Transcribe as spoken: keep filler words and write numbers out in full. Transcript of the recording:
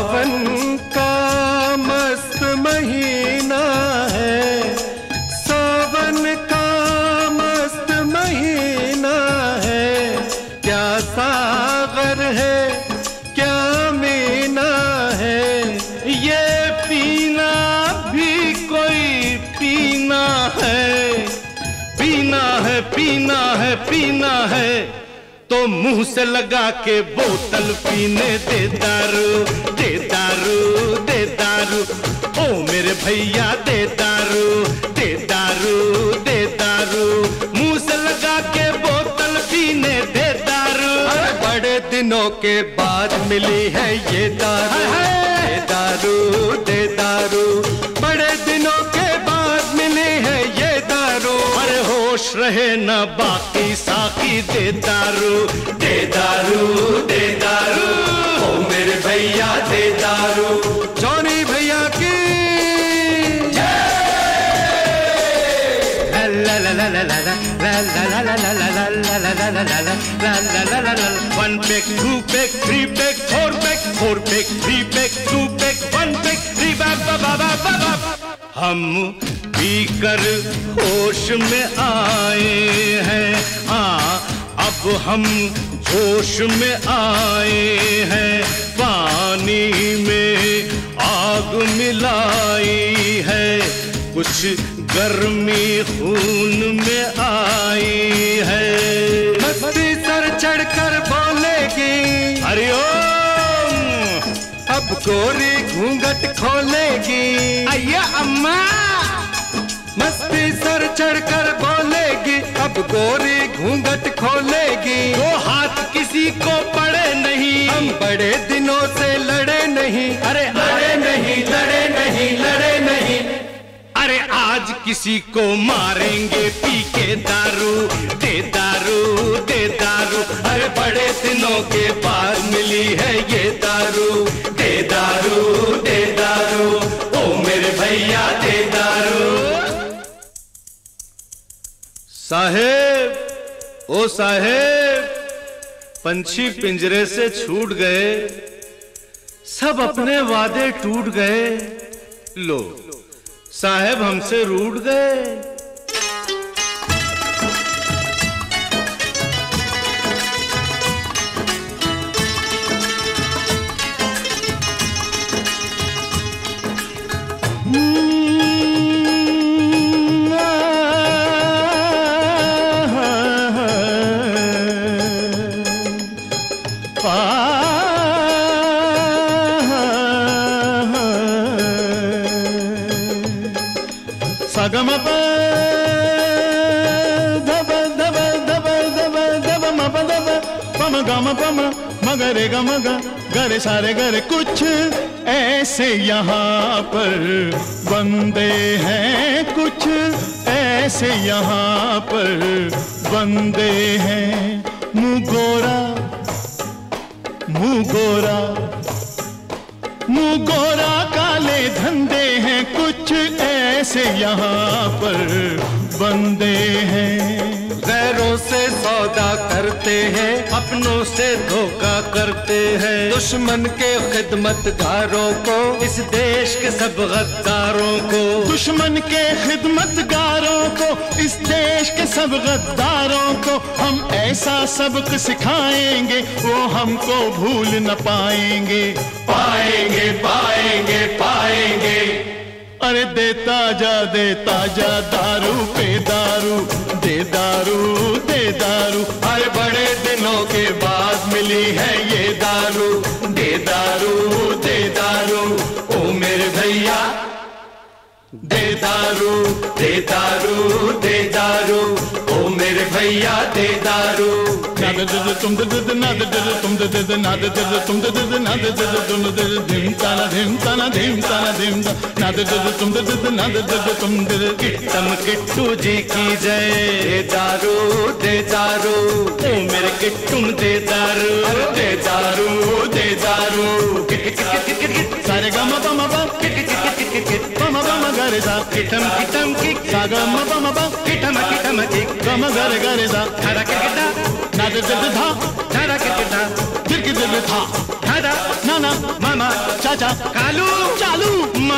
सावन का मस्त महीना है, सावन का मस्त महीना है। क्या सागर है क्या मीना है, ये पीना भी कोई पीना है। पीना है पीना है पीना है तो मुंह से लगा के बोतल पीने दे दारू, दे दारू, दे दारू। ओ मेरे भैया दे दारू, दे दारू, दे दारू। मुंह से लगा के बोतल पीने दे दारू। अरे बड़े दिनों के बाद मिली है ये दारू, दे दारू, दे दारू। बड़े दिनों के बाद मिली है ये दारू। अरे होश रहे ना बाकी साकी दे दारू, दे दारू, दे दारू। ओ मेरे भैया दे दारू। जॉनी भैया की ला ला ला ला ला ला ला ला ला ला ला ला ला ला ला ला ला ला ला। One peg, two peg, three peg, four peg, four peg, three peg, two peg, one peg, three बाबा बाबा बाबा। हम पीकर होश में आए हैं, हाँ अब हम जोश में आए हैं। पानी में आग मिलाई है, कुछ गर्मी खून में आई है। मस्ती सर चढ़कर बोलेगी हरिओम, अब गोरी घूंघट खोलेगी। अय्या अम्मा। मस्ती सर चढ़कर बोलेगी, अब गोरी घूंघट खोलेगी। दो हाथ किसी को पड़े नहीं, हम बड़े दिनों से लड़े नहीं। अरे लड़े नहीं, लड़े नहीं, लड़े नहीं। अरे आज किसी को मारेंगे पी के दारू, दे दारू, दे दारू। अरे बड़े दिनों के बाद मिली है ये दारू, दे दारू, दे दारू। ओ मेरे भैया दे दारू। साहेब, ओ साहेब, पंछी पिंजरे से छूट गए, सब अपने वादे टूट गए। लो साहेब हमसे रूठ गए। गम प धब धब धब धब धब म प धब पम गम पम मगरे गम ग गरे सारे गरे। कुछ ऐसे यहाँ पर बंदे हैं, कुछ ऐसे यहाँ पर बंदे हैं। मुँह गोरा, मुँह गोरा, मुँह गोरा काले धंधे हैं। कुछ ऐसे यहाँ पर बंदे हैं। गैरों से सौदा करते हैं, अपनों से धोखा करते हैं। दुश्मन के खिदमतगारों को, इस देश के सब गद्दारों को। दुश्मन के खिदमतगारों को, इस देश के सब गद्दारों को हम ऐसा सबक सिखाएंगे, वो हमको भूल न पाएंगे। पाएंगे पाएंगे पाएंगे। अरे देता जा देता जा दारू पे दारू, दे दारू, दे दारू। अरे बड़े दिनों के बाद मिली है ये दारू, दे दारू, दे दारू। ओ मेरे भैया दे दारू, दे दारू, दे दारू। ओ मेरे भैया दे दारू। नाद दद तुम दद नाद दद तुम दद नाद दद तुम दद नाद दद तुम दद धिम ताना धिम ताना धिम ताना धिम नाद दद तुम दद नाद दद तुम दद। किट्टम किट्टू जी की जय। दे दारू, दे दारू। ओ मेरे किट्टुम दे दारू, दे दारू, दे दारू। सारे गा म प म प किट किट किट किट किट प म प म ग रे सा। किटम किटम किट सा ग म प म प किटम किटम किट ग म ग रे ग रे सा। धारा किट किट ना दे दे धा धारा किट किट धा दिर की दे दे था धारा ना नाना मामा चाचा कालू चालू